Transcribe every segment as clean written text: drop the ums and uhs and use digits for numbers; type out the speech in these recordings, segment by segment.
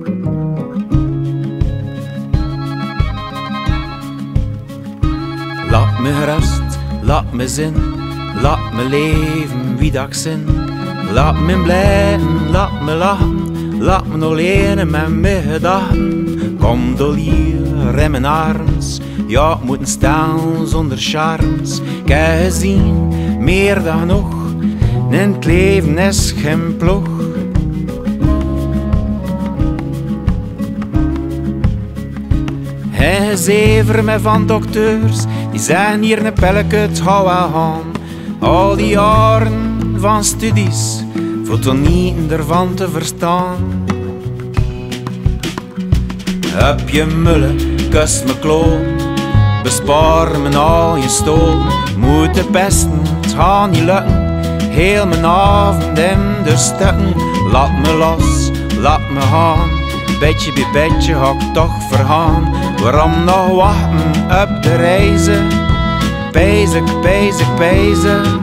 Laat me gerust, laat me zin, laat me leven wie dat ik zin. Laat me blijven, laat me lachen, laat me alleen met mijn gedachten. Kom door hier in mijn arms, ja, ik moet staan zonder charmes. Ik heb gezien, meer dan genoeg, in het leven is geen ploeg. En gezever me van dokters, die zeggen hier een pelleke, het gaat wel gaan. Al die jaren van studies, voor toch niet ervan te verstaan. Heb je mullen, kus me kloon, bespaar me al je stoel. Moet de pesten, het gaat niet lukken, heel mijn avond in de stukken. Laat me los, laat me gaan, beetje bij beetje ga ik toch vergaan. Waarom nog wachten op de reizen, bezig, bezig, bezig.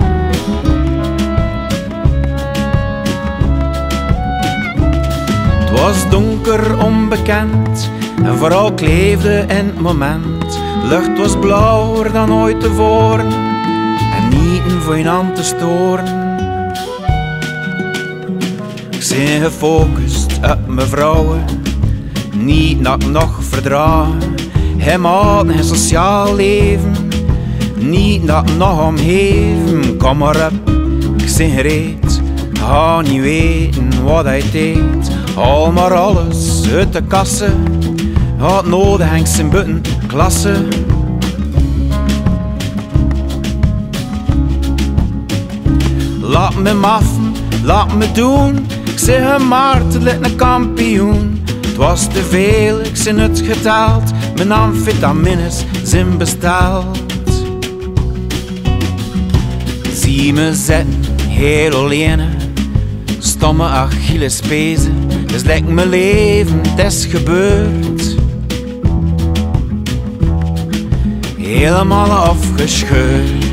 Het was donker, onbekend, en vooral ik leefde in het moment. Lucht was blauwer dan ooit tevoren, en niet voor je aan te storen. Ik ben gefocust op mijn vrouwen, niet dat ik nog verdragen. Hij maakt een sociaal leven, niet dat ik nog omgeven. Kom maar op, ik ben gereed, ga niet weten wat hij deed. Haal maar alles uit de kassen, had nodig hangt zijn butten klasse. Laat me maffen, laat me doen, ik zeg gemarteld een kampioen. Het was te veel, ik zijn uitgeteld, mijn amfetamines zijn besteld. Zie me zitten, heel alleen, stomme Achillespezen. Dus lijkt mijn leven, het is gebeurd. Helemaal afgescheurd.